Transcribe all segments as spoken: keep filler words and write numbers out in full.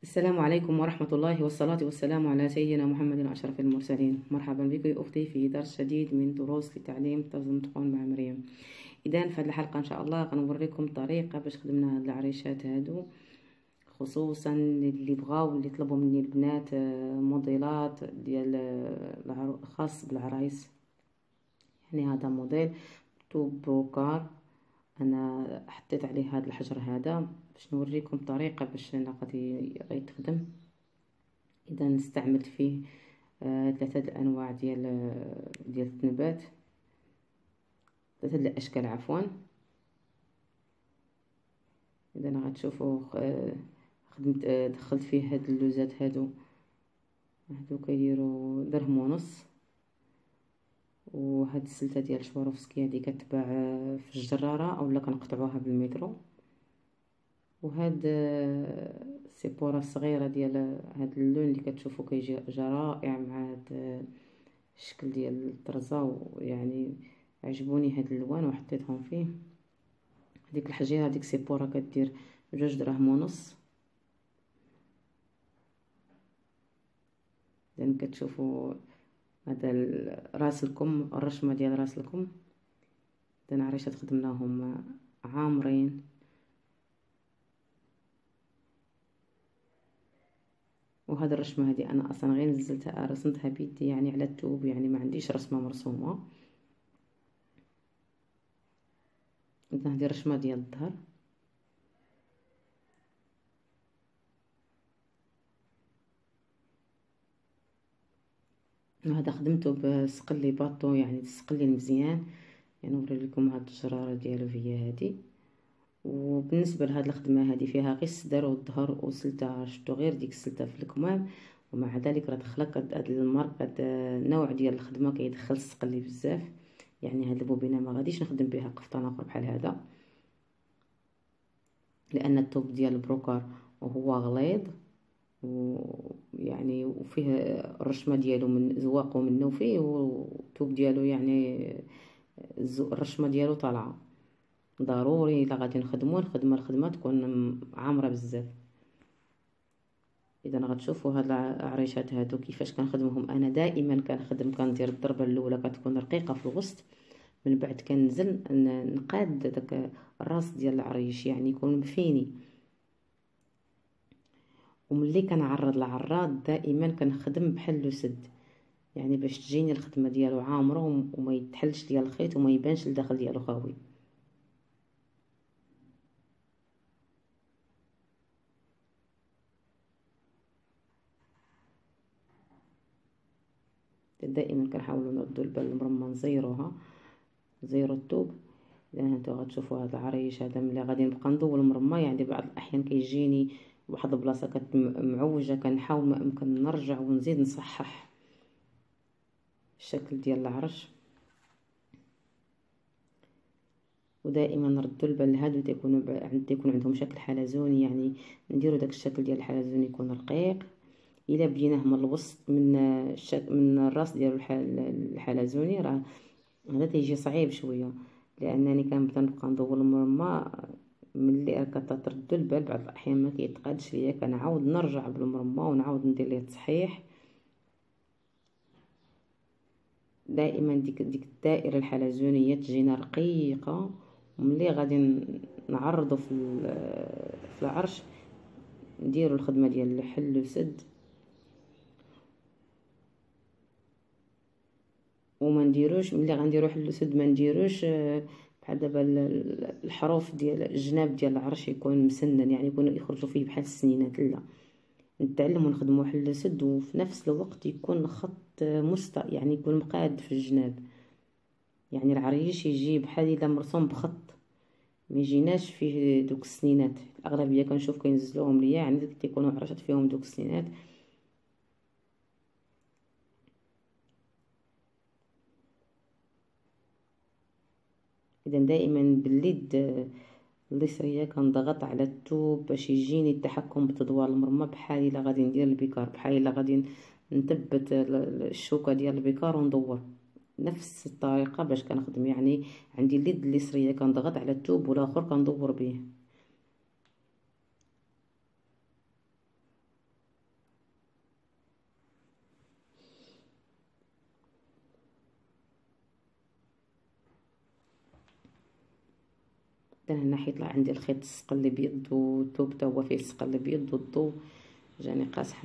السلام عليكم ورحمة الله والصلاة والسلام على سيدنا محمد أشرف المرسلين. مرحبا بك أختي في درس جديد من دروس لتعليم ترجمة تكون مع مريم. إذا في هذه الحلقة إن شاء الله غنوريكم طريقة باش خدمنا هاد العريشات هادو، خصوصا اللي بغاو اللي طلبوا مني البنات موديلات ديال خاص بالعرايس. يعني هذا موديل توب بروكار، انا حطيت عليه هذا الحجر هذا باش نوريكم طريقه باش غادي يتخدم. اذا استعملت فيه آه ثلاثه الانواع ديال ديال التنبات، ثلاثه الاشكال عفوا. اذا غتشوفوا آه خدمت آه دخلت فيه هاد اللوزات هادو هادو كيديروا درهم ونص، وهاد السلته ديال شواروفسكي هادي كتباع في الجراره اولا كنقطعوها بالمترو، وهاد السيبوره الصغيره ديال هاد اللون اللي كتشوفوا كيجي جا رائع مع هاد الشكل ديال الطرزه، ويعني عجبوني هاد الالوان وحطيتهم فيه. هذيك الحجيره هذيك سيبوره كدير جوج دراهم ونص. لان كتشوفوا هذا راس الكم، الرشمه ديال راس الكم، اذا عريشات خدمناهم عامرين. وهذا الرشمه هذه انا اصلا غير نزلتها رسمتها بيدي يعني على التوب، يعني ما عنديش رسمه مرسومه. اذا هذه الرشمه ديال الظهر، وهذا خدمته بسقلي باطو، يعني السقلي مزيان. يعني نوري لكم هاد الجراره ديالو هي هذه. وبالنسبه لهاد الخدمه هذه فيها غير الصدر والظهر وسلته، شفتو غير ديك السلته في الكمام، ومع ذلك راه دخلك هاد المارك هاد النوع ديال الخدمه كيدخل السقلي بزاف. يعني هاد البوبينه ما غاديش نخدم بها قفطان اخر بحال هذا، لان الثوب ديال البروكار وهو غليظ، ويعني وفيه الرشمه ديالو من زواقو منه فيه، والثوب ديالو يعني الرشمه ديالو طالعه. ضروري الا غادي نخدمو الخدمه الخدمه تكون عامره بزاف. اذا غتشوفوا هاد العريشات هادو كيفاش كنخدمهم. انا دائما كنخدم كندير الضربه الاولى كتكون رقيقه في الوسط، من بعد كنزل نقاد داك الراس ديال العريش يعني يكون مفيني. وملي كنعرض العراض دائما كنخدم بحال لو سد، يعني باش تجيني الخدمه ديالو عامره وما يتحلش ديال الخيط وما يبانش الداخل ديالو خاوي. دائما كنحاولوا نردوا البال المرمى نزيروها، نزيرو الثوب. اذا هانتو غتشوفوا هذا العريش هذا ملي غادي نبقى ندور المرمى، يعني بعض الاحيان كيجيني واحد البلاصه كتمعوجه، كنحاول ما امكن نرجع ونزيد نصحح الشكل ديال العرش. ودائما نردوا البال لهادو تيكونوا عند تيكون عندهم شكل حلزوني، يعني نديروا داك الشكل ديال الحلزوني يكون رقيق. الا بديناه من الوسط من الشك... من الراس ديالو الحلزوني راه هذا تيجي صعيب شويه، لانني كنبدا نبقى ندور المرمى. ملي كتردوا البال بعض الاحيان ما كيتقادش ليا، كنعاود نرجع بالمرمى ونعاود ندير ليه التصحيح. دائما ديك ديك الدائره الحلزونيه تجينا رقيقه، وملي غادي نعرضوا في في العرش نديروا الخدمه ديال الحل وسد، وما نديروش ملي غنديروا حل وسد ما نديروش بحال دابا الحروف ديال الجناب ديال العرش يكون مسنن، يعني يكونوا يخرجوا فيه بحال السنينات. لا، نتعلموا نخدموا حل وسد وفي نفس الوقت يكون خط مست، يعني يكون مقاد في الجناب، يعني العريش يجي بحال الا مرسوم بخط، ما يجيناش فيه دوك السنينات. الاغلبيه كنشوف كينزلوهم ليا يعني تيكونوا عرشات فيهم دوك السنينات. اذا دائما باليد اليسريه كنضغط على الثوب باش يجيني التحكم بتدوار المرمى، بحال الا غادي ندير البيكار، بحال الا غادي نثبت الشوكه ديال البيكار وندور نفس الطريقه باش كنخدم. يعني عندي اليد اليسريه كنضغط على الثوب والاخر كندور به. اذا هنا حيطلع عندي الخيط السقل الابيض والثوب تا هو فيه السقل الابيض والضو جاني قاصح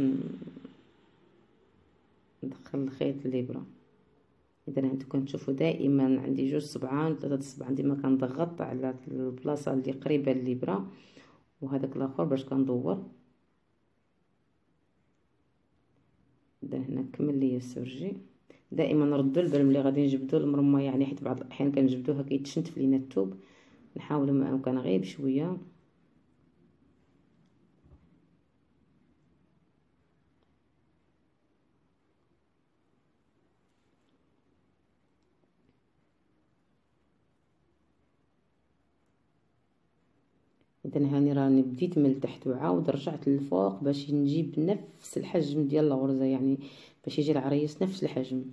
ندخل الخيط الابره. اذا هانتو كنشوفوا دائما عندي جوج صبعان ثلاثه الصبعان ديما كنضغط على البلاصه اللي قريبه للابره وهذاك الاخر باش كندور. اذا هنا كمل لي السرجي. دائما نردوا البال ملي غادي نجبدوا المرمى، يعني حيت بعض الاحيان كنجبدوها كيتشنتف لينا الثوب، نحاولوا ما امكن غير بشويه. اذا هاني راني بديت من التحت وعاود رجعت للفوق باش نجيب نفس الحجم ديال الغرزه، يعني باش يجي العريس نفس الحجم.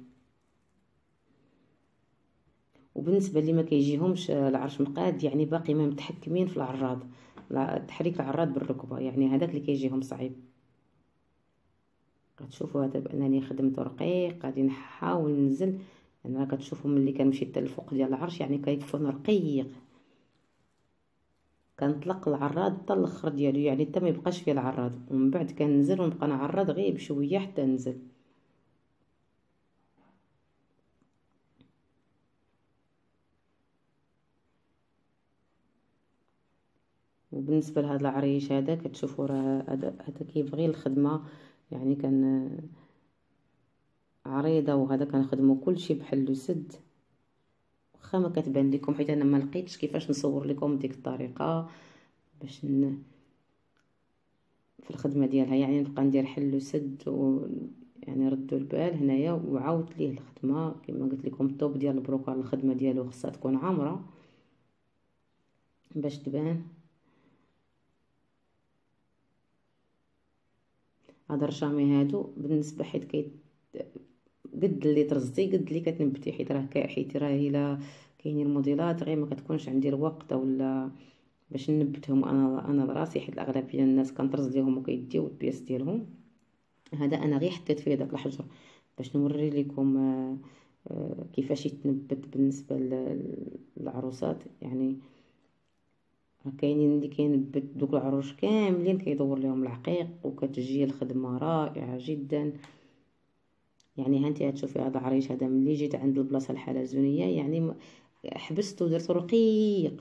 وبالنسبه اللي ما كيجيهمش العرش مقاد، يعني باقي ما متحكمين في العراض، تحريك العراض بالركبه، يعني هذاك اللي كيجيهم صعيب. كتشوفوا هذا بانني خدمت رقيق، غادي نحاول ننزل. انا يعني كتشوفوا ملي كنمشي حتى الفوق ديال العرش يعني كيكون رقيق، كنطلق العراض حتى الاخر ديالو، يعني حتى ما يبقاش فيه العراض، ومن بعد كننزل ونبقى نعرض غير بشويه حتى ننزل. وبالنسبه لهذا العريش هذا كتشوفوا راه هذا هذا كيبغي الخدمه، يعني كان عريضه، وهذا كنخدمو كلشي بحل وسد. واخا ما كتبان لكم حيت انا ما لقيتش كيفاش نصور لكم ديك الطريقه باش ن... في الخدمه ديالها، يعني نبقى ندير حل وسد و يعني ردوا البال هنايا. وعاودت ليه الخدمه كما قلت لكم، الطوب ديال البروكار الخدمه ديالو خصها تكون عامره باش تبان. هذا الرشامي هادو بالنسبه حيت كي قد اللي ترزتي قد اللي كتنبتي، حيت راه حيت راه الا كاينين الموديلات غير ما كتكونش عندي الوقت ولا باش نبتهم انا انا براسي، حيت الاغلبيه الناس كنطرز ليهم وكيديو البياس ديالهم. هذا انا غير حطيت فيه داك الحجر باش نوري لكم كيفاش يتنبت بالنسبه للعروسات. يعني كاينين اللي كينبت دوك العروش كاملين كيدور لهم العقيق، وكتجي الخدمه رائعه جدا. يعني هانتي هتشوفي هذا العريش هذا ملي جيت عند البلاصه الحلزونيه يعني حبست ودرت رقيق.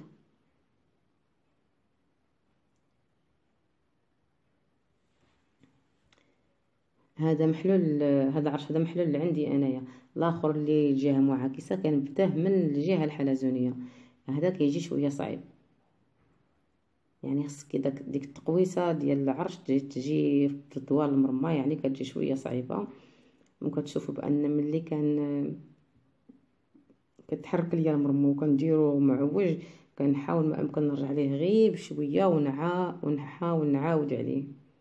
هذا محلول، هذا العرش هذا محلول اللي عندي انايا. الاخر اللي الجهه معاكسه كنبداه من الجهه الحلزونيه، هذا كيجي شويه صعيب، يعني خصك داك ديك التقويسه ديال العرش تجي في الدوار المرمى، يعني كتجي شويه صعيبه. ممكن تشوفوا بان ملي كان كتحرك ليا المرمى وكنديرو معوج كنحاول ما امكن نرجع ليه غير بشويه ونعا ونحاول نعاود عليه.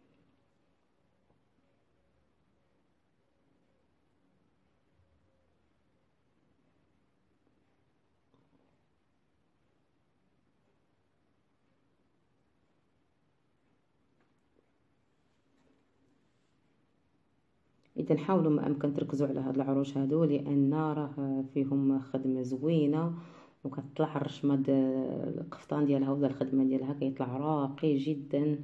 اذا حاولوا ما امكن تركزوا على هاد العروش هادو، لان راه فيهم خدمه زوينه، وكتطلع الرشمه القفطان ديالها ولا الخدمه ديالها كيطلع راقي جدا.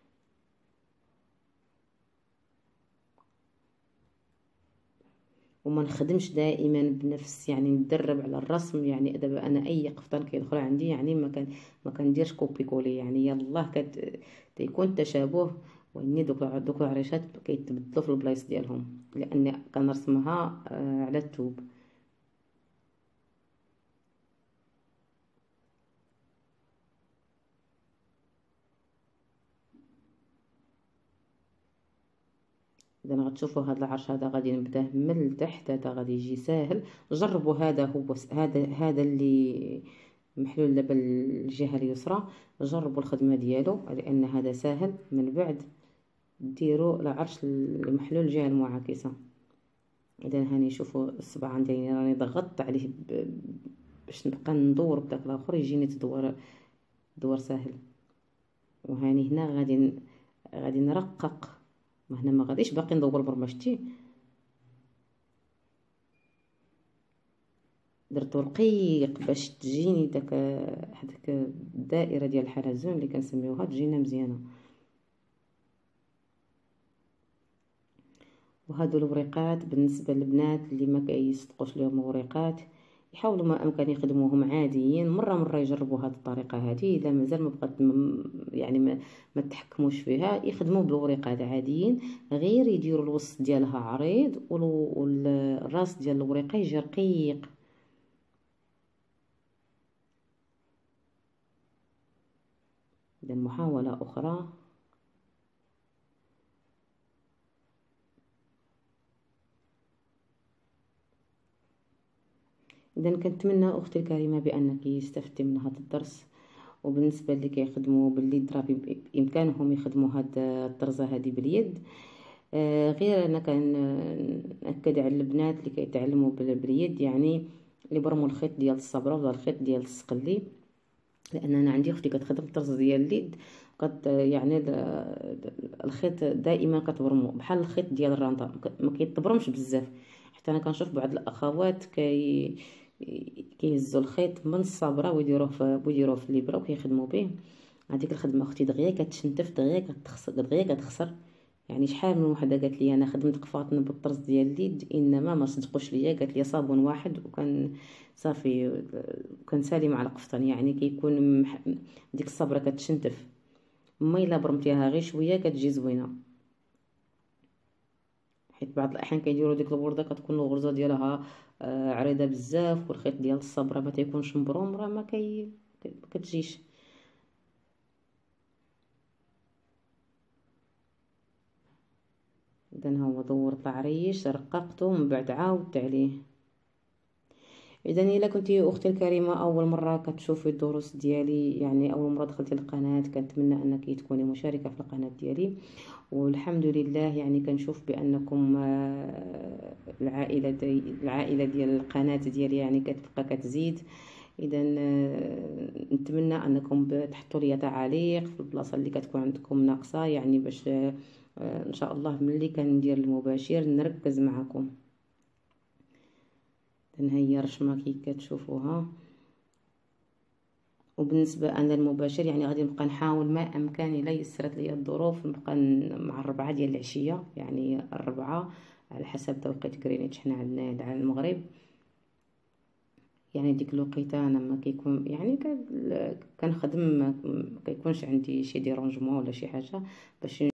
وما نخدمش دائما بنفس، يعني ندرب على الرسم. يعني دابا انا اي قفطان كيدخل عندي يعني ما كان ما كنديرش كوبي كولي، يعني يلاه كت تيكون تشابه، واني دوك دوك العريشات كيتبدلوا في البلايص ديالهم لان كنرسمها على الثوب. اذا غتشوفوا هذا العرش هذا غادي نبداه من التحت، هذا غادي يجي ساهل. جربوا هذا هو هذا هذا اللي محلول دابا الجهه اليسرى، جربوا الخدمه ديالو لان هذا ساهل. من بعد ديروا العرش المحلول الجهه المعاكسه. اذا هاني شوفوا الصبع عندي راني ضغطت عليه باش نبقى ندور بداك الاخر يجيني تدور دور ساهل. وهاني هنا غادي غادي نرقق، ما هنا ما غاديش باقي ندور برمجتي. درتو رقيق باش تجيني داك هذاك الدائره ديال الحلزون اللي كنسميوها تجينا مزيانه. وهادو الوريقات بالنسبه للبنات اللي ما كيصدقوش ليهم الوريقات يحاولوا ما امكن يخدموهم عاديين، مره مره يجربوا هذه الطريقه هذه. اذا مازال ما بقات يعني ما, ما تحكموش فيها يخدموا بالوريقات عاديين، غير يديروا الوسط ديالها عريض والراس ديال الوريقه يجي رقيق. اذا محاوله اخرى. اذا كنتمنى اختي الكريمه بانك استفدتي من هذا الدرس. وبالنسبه اللي كيخدموا باليد راه بامكانهم يخدموا هاد الطرزه هذه باليد. آه غير انا كنأكد على البنات اللي كيتعلموا باليد، يعني اللي برموا الخيط ديال الصبره ولا الخيط ديال السقلي، لان انا عندي اختي كتخدم الطرز ديال اليد قد يعني الخيط دائما كتبرمو بحال الخيط ديال الرانطه، ما كيتبرمش بزاف. حتى انا كنشوف بعض الاخوات كي كيهزوا الخيط من الصبره ويديروه في ويديروه في الابره وكيخدموا به. هذيك الخدمه اختي دغيا كتشنتف، دغيا كتخسر، دغيا كتخسر. يعني شحال من وحده قالت لي انا خدمت قفاطن بالطرز ديال اليد انما ما صدقوش ليا، قالت لي صابون واحد وكان صافي كان سالم على قفطن. يعني كيكون مح... ديك الصبره كتشنتف، اما الا برمتيها غير شويه كتجي زوينه. حيت بعض الاحيان كيديروا ديك الورده كتكون الغرزه ديالها آه عريضه بزاف والخيط ديال الصبره ما تيكونش مبروم، راه ما كي ما كتجيش. اذا هو دورت العريش رققته ومن بعد عاودت عليه. اذا الا كنتي اختي الكريمه اول مره كتشوفي الدروس ديالي، يعني اول مره دخلتي القناه، كنتمنى انك تكوني مشاركه في القناه ديالي. والحمد لله يعني كنشوف بانكم العائله دي العائله ديال القناه ديالي يعني كتبقى كتزيد. اذا نتمنى انكم تحطوا لي تعاليق في البلاصه اللي كتكون عندكم ناقصه، يعني باش ان شاء الله ملي كندير المباشر نركز معكم. هي رشمه كي كتشوفوها. وبالنسبه انا المباشر يعني غادي نبقى نحاول ما امكاني، لا يسرت لي الظروف نبقى مع الربعة ديال العشيه، يعني الربعة على حسب توقيت غرينتش حنا عندنا على المغرب. يعني ديك الوقيته انا ما كيكون يعني كنخدم، ما كيكونش عندي شي ديرونجمون ولا شي حاجه باش